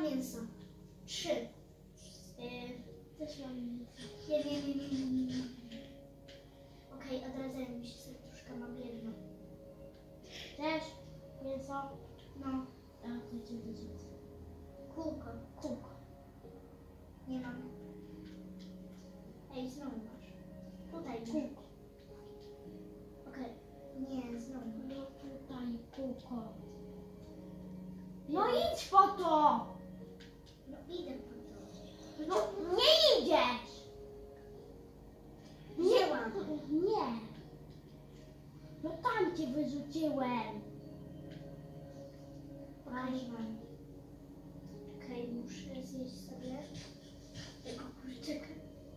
mięso. 3. Też mam mięso. Nie. Okej, odradzają mi się serduszka, mam jedno. Też mięso. No, A, to cię wyrzucę. kółko. Kółko. Nie mam. Ej, znowu masz. Tutaj masz. Kółko. Okej. Nie, znowu masz. No tutaj kółko. No idź po to! No idę po to. No nie idziesz! Wzięłam. Nie. No tam cię wyrzuciłem. Okej, mam. Okej, muszę zjeść sobie tego kurczyka.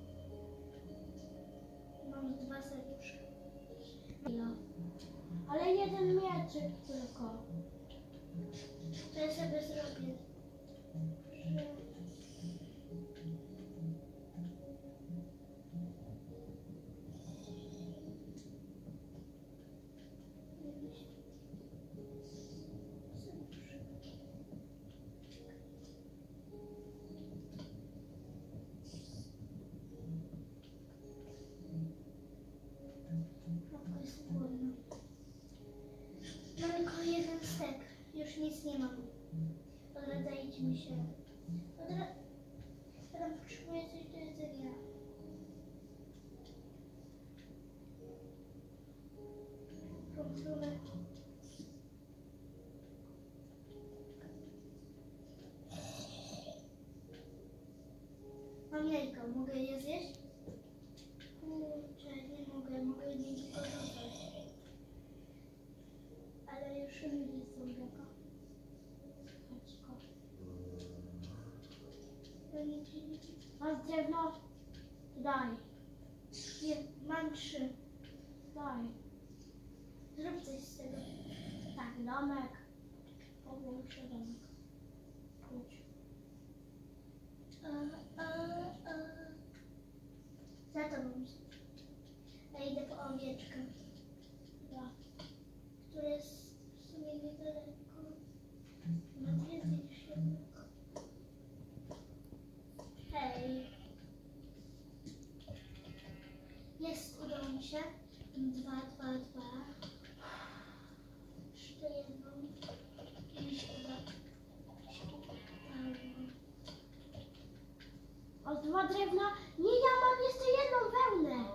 Mam 2 serduszka. No. Ale jeden mieczyk tylko. To ja sobie zrobię. Matko, jestem głodna. Mam tylko jeden stek. Już nic nie mam. Odradzajcie mi się. Teraz potrzebuję coś do jedzenia. Próbuję. Mam jajko. Mogę je zjeść? Kurczę, nie mogę. Mogę nie tylko rzucać. Ale już nie są jaka. Masz drewno? Daj. Nie, mam 3. Daj. Zrób coś z tego. Tak, domek. Powiększę domek. Klucz. Za tobą. Ja idę po owieczkę, Ja. która jest w sumie niedaleko. Mam więcej niż jedno. Hej. Jest, udało mi się. 2. Jeszcze jedną. I chyba. Masz 2 drewna? Nie, ja mam jeszcze jedną wełnę.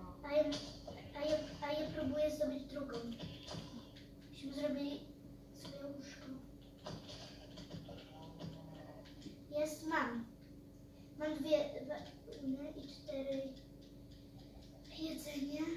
A ja próbuję zdobyć drugą. Myśmy zrobili sobie łóżko. Jest, mam. Mam 2 i 4 jedzenie.